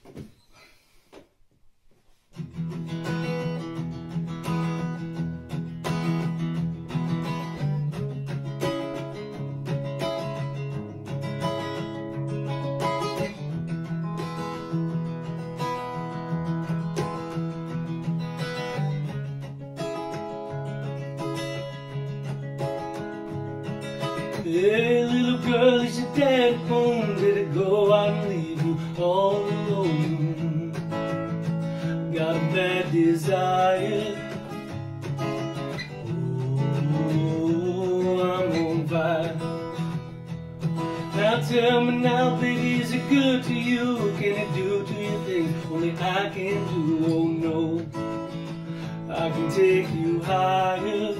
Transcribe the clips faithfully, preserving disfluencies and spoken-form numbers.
Hey, little girl, is your dad home? Did it go out and leave you all alone? Got a bad desire. Oh, I'm on fire. Now tell me now, baby, is it good to you? Can it do to you things only I can do? Oh no, I can take you higher.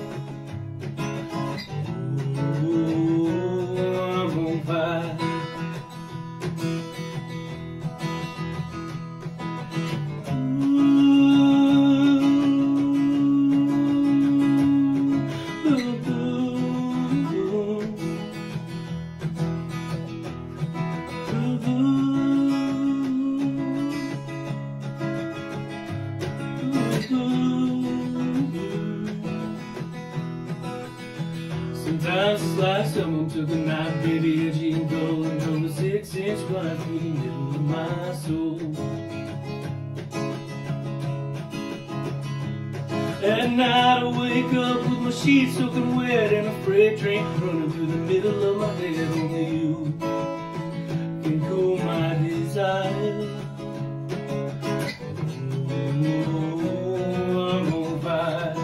Sometimes it's like someone took a knife, baby, edgy and dull, and drove a six-inch line through the middle of my soul. At night I wake up with my sheets soaking wet and a freight train running through the middle of my head. Only you can cool my desire. Oh, I'm on fire.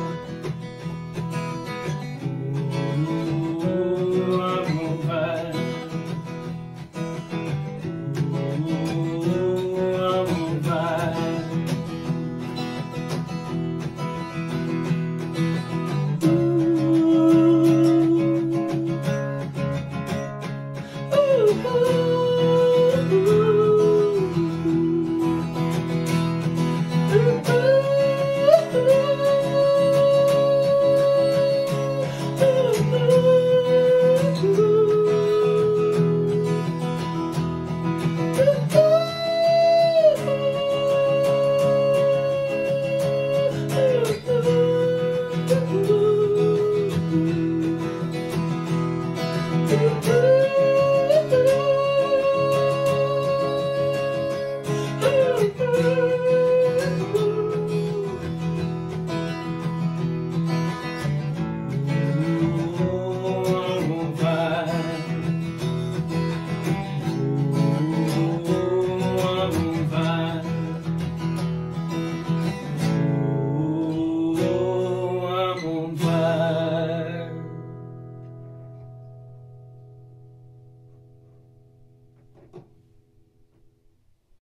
Oh, I'm on fire.